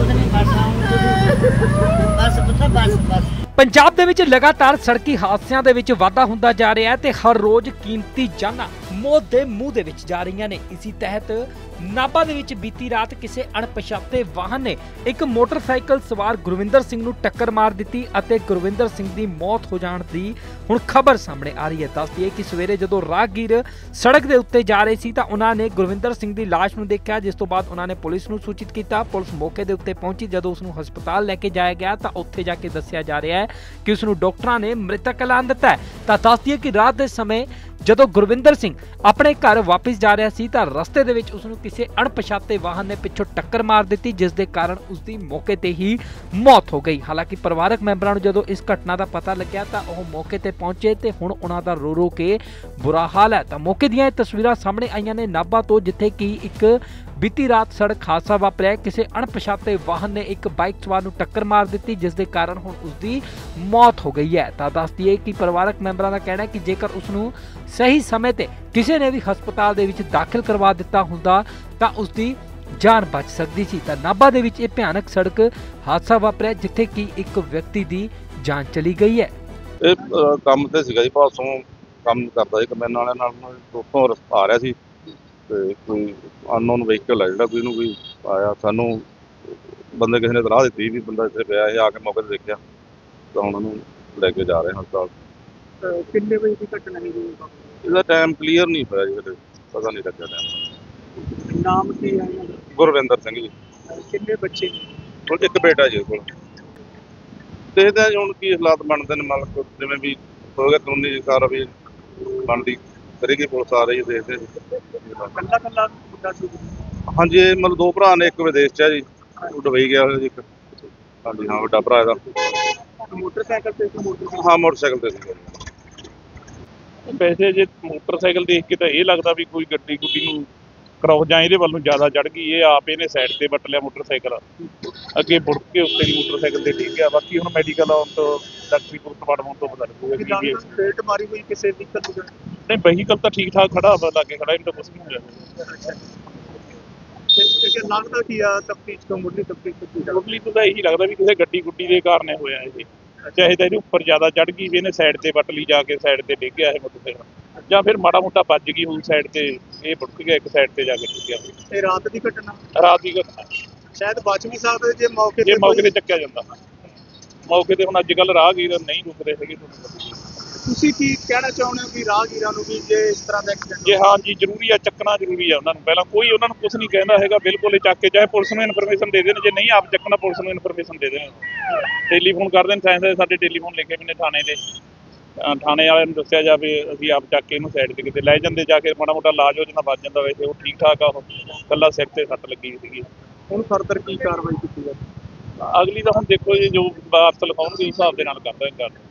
पंजाब दे विच लगातार सड़की हादसियां दे विच वाधा हुंदा जा रहा है ते हर रोज कीमती जानां मौत दे मूंह दे विच जा रही ने। इसी तहत नाभा दे विच बीती रात किसी अणपछाते वाहन ने एक मोटरसाइकिल सवार गुरविंदर सिंह नूं टक्कर मार दी अते गुरविंदर सिंह दी मौत हो जाण दी हुण खबर सामने आ रही है। दस दिए कि सवेरे जदों राहगीर सड़क दे उत्ते जा रहे सी तां उन्हां ने गुरविंदर सिंह दी लाश नूं देखिया, जिस तों बाद उन्हां ने पुलिस नूं सूचित किया। पुलिस मौके दे उत्ते पहुंची। जदों उसनूं हस्पताल लैके जाया गया तां उत्थे जाके दस्सिया जा रहा है कि उसनूं डॉक्टरां ने मृतक ऐलान दिता है। तां दस दिए कि रात दे समय जदों गुरविंदर सिंह अपने घर वापस जा रहा सी तां रस्ते दे विच उसनूं किसी अणपछाते वाहन ने पिछों टक्कर मार दी, जिस दे कारण उसकी मौके ते ही मौत हो गई। हालांकि परिवारक मैंबरां नूं जदों इस घटना का पता लग्या तां ओह मौके ते पहुंचे ते हुण उन्हां दा रो रो के बुरा हाल है। तां मौके दीआं तस्वीरां सामने आईयां ने नाभा तो, जिथे कि एक बीती रात सड़क हादसा वापरिया। किसी अणपछाते वाहन ने एक बाइक सवार नूं टक्कर मार दी, जिस दे कारण हुण उसकी मौत हो गई है। तां दस दईए कि परिवारक मैंबरां दा कहना है कि जेकर उसनूं सही समय ते किसी ने भी हस्पताल दे विच दाखिल करवा दिता हुंदा तां उसकी जान बच सकती सी। तां नाभा दे विच इह भयानक सड़क हादसा वापरिया जिथे कि एक व्यक्ति की जान चली गई है। काम ते सीगा जी, पासों काम करदा जी कमैन वाले नाल उत्थों आ रहा सी ते कोई अननोन व्हीकल है जिहड़ा कोई आया, सानू बंदे किसी ने इतलाह दी भी बंदा इत्थे पिया है। आके मौके ते देखिया तां हुण उहनूं लैके जा रहे हस्पताल। कितने बजे की घटना है जी? इसदा टाइम क्लीयर नहीं होया जी, हले पता नहीं लग्या टाइम। नाम की है इन्हां दा? गुरविंदर सिंह जी। कितने बच्चे ने? कोल एक बेटा जी कोल। देखते हैं हुण की हालात बनते हैं, मालक जिवें भी हो गया कानूनी कार्रवाई बनदी करेगी पुलिस आ रही है, देखते हैं। कल्ला कल्ला मुंडा सी? हाँ जी, ये मतलब दो भरा ने, एक विदेश च है जी, दुबई गया होया जी एक। हाँ जी, हाँ वड्डा भरा इहदा। मोटरसाइकिल से मोटरसाइकिल? हाँ मोटरसाइकिल ते सीगा जी। वैसे जे मोटरसाइकिल देख के तो ये लगता भी कोई गड्डी गुड्डी नूं क्रॉस जां इहदे वल नूं ज़्यादा चढ़ गई। ये आप इहने साइड ते वट लिया मोटरसाइकिल, अगे मुड़ के उत्ते दी मोटरसाइकिल ते डिग गया। बाकी हुण मैडिकल आउण तो डॉक्टरी पोस्टमार्टम तो पता लगूगा कि पेट मारी हुई किसी व्हीकल नहीं। व्हीकल तो ठीक ठाक खड़ा लागे खड़ा, इन्हें तो कुछ नहीं होया। लगता कि तफ्तीश तो मुढ़ली तफ्तीश मुढ़ली तो यही लगता भी किसी गड्डी गुड्डी के कारण होया ये, चाहे तो उपर ज्यादा चढ़ गई भी इन्हें साइड से वट ली जाके साइड से डिग गया है मोटरसाइकिल, या फिर माड़ा मोटा बज गई होई साइड से, ये बुड़क गया एक साइड से जाके डिग गया। रात की घटना? रात की घटना शायद बच भी सकते जे मौके ते चक्या जांदा। मौके ते हुण अजकल राहगीर नहीं रुकदे हैगे। ਤੁਸੀਂ ਕੀ ਕਹਿਣਾ ਚਾਹੁੰਦੇ ਹੋ ਕਿ ਰਾਹਗੀਰਾਂ ਨੂੰ ਵੀ ਜੇ ਇਸ ਤਰ੍ਹਾਂ ਦਾ ਐਕਸੀਡੈਂਟ? जी हाँ जी, जरूरी है, चकना जरूरी है। उन्होंने पहला कोई उन्होंने कुछ नहीं कहना है, बिल्कुल चक के चाहे पुलिस में इन्फॉर्मेशन दे दें, जे नहीं आप चकना पुलिस में इन्फॉर्मेशन दे दें। टेलीफोन कर दें, साइंस साढ़े टेलीफोन लिखे भी ने थाने के, थाने वाले ने दस्या जाए अभी आप चक के इनू साइड से कितने लै जाते, जाके माड़ा मोटा इलाज हो जाता बच जाता। वैसे वो ठीक ठाक आ, कला सिर से सट लगी सी। ਹੁਣ ਫਰਦਰ ਕੀ ਕਾਰਵਾਈ ਕੀਤੀ ਜਾਵੇ? अगली तो हम देखो जी जो वारस लिखाउणगे उस हिसाब के नाल करदा।